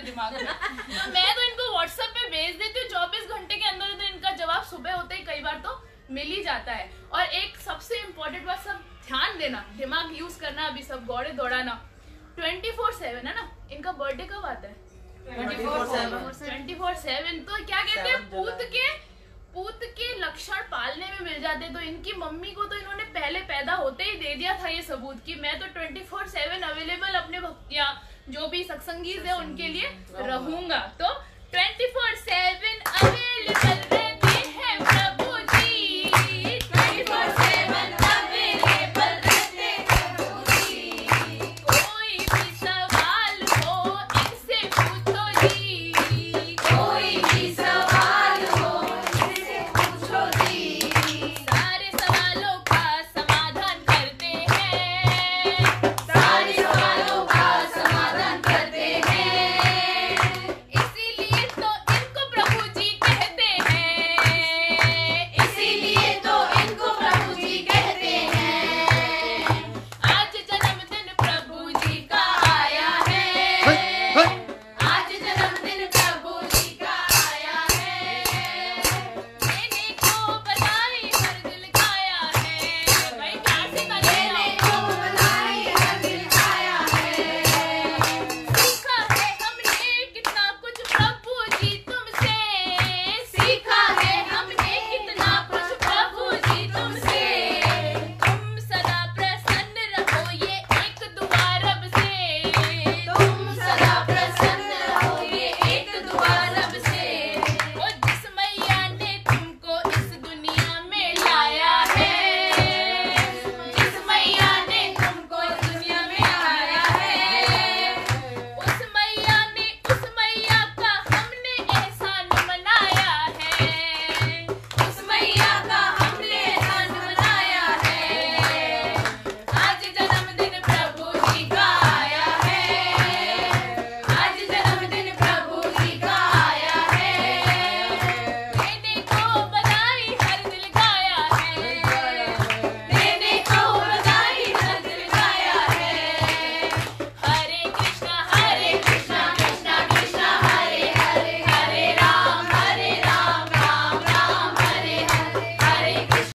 दिमाग में। तो मैं तो इनको व्हाट्सएप पे भेज देती हूँ 24 घंटे के अंदर, तो इनका जवाब सुबह होते ही कई बार तो मिल ही जाता है। और एक सबसे इम्पोर्टेंट बात, सब ध्यान देना, दिमाग यूज करना, अभी सब गौड़े दौड़ाना 24/7 है ना। इनका बर्थडे कब आता है? 24/7। तो क्या कहते हैं, पूत के लक्षण पालने में मिल जाते। तो इनकी मम्मी को तो इन्होंने पहले पैदा होते ही दे दिया था ये सबूत कि मैं तो 24/7 अवेलेबल अपने या जो भी सत्संगीज है उनके लिए रहूंगा। तो 24